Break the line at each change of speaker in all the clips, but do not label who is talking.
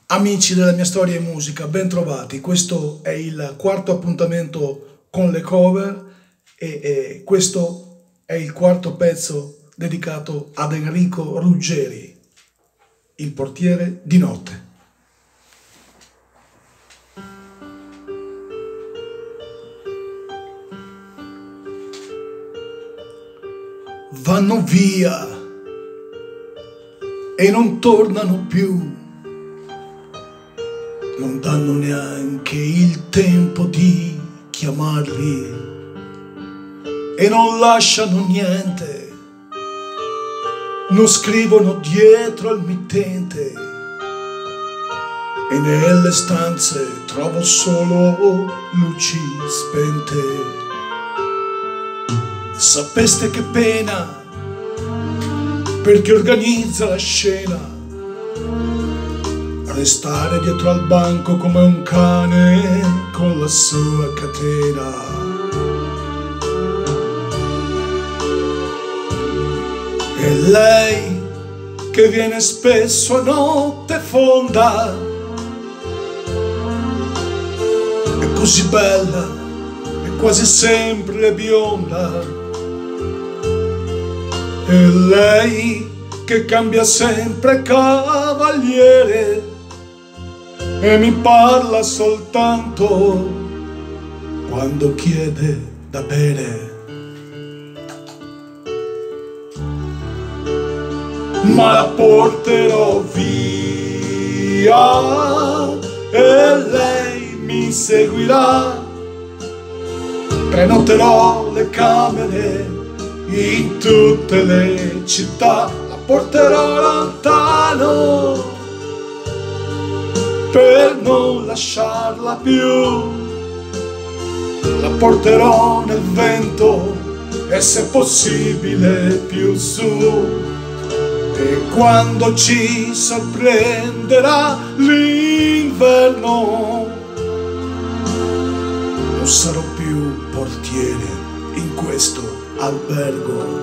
Amici della mia storia e musica, ben trovati. Questo è il quarto appuntamento con le cover e questo è il quarto pezzo dedicato ad Enrico Ruggeri, il portiere di notte. Vanno via e non tornano più. Non danno neanche il tempo di chiamarli e non lasciano niente, non scrivono dietro al mittente e nelle stanze trovo solo luci spente. Sapeste che pena per chi organizza la scena, restare dietro al banco come un cane con la sua catena. E lei che viene spesso a notte fonda, è così bella, è quasi sempre bionda. E lei che cambia sempre cavaliere e mi parla soltanto quando chiede da bere. Ma la porterò via e lei mi seguirà. Prenoterò le camere in tutte le città, la porterò lontano per non lasciarla più, la porterò nel vento e se possibile più su. E quando ci sorprenderà l'inverno non sarò più portiere in questo albergo.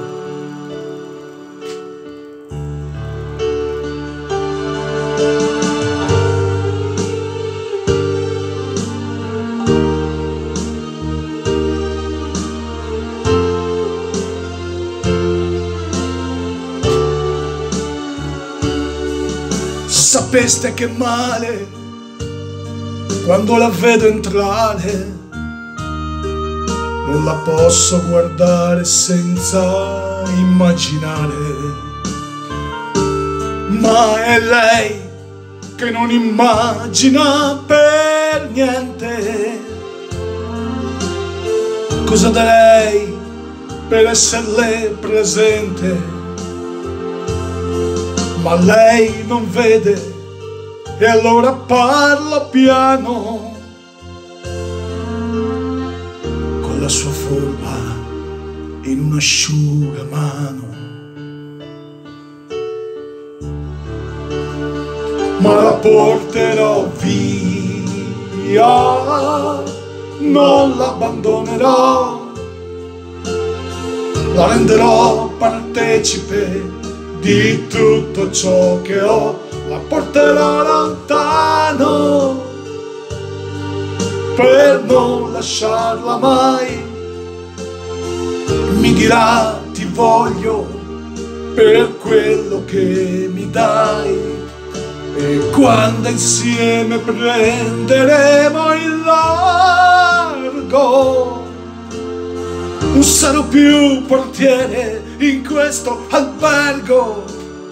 Sapeste che male quando la vedo entrare, non la posso guardare senza immaginare. Ma è lei che non immagina per niente. Cosa darei per esserle presente? Ma lei non vede e allora parlo piano, con la sua forma in un asciugamano. Ma la porterò via, non l'abbandonerò, la renderò partecipe di tutto ciò che ho, la porterò lontano per non lasciarla mai. Mi dirà ti voglio per quello che mi dai, e quando insieme prenderemo il largo non sarò più portiere in questo albergo.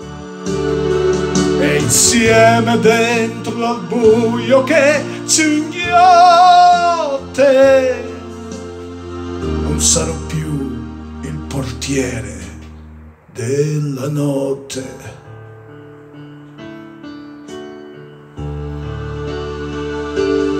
E insieme dentro al buio che ci inghiotte non sarò più il portiere della notte.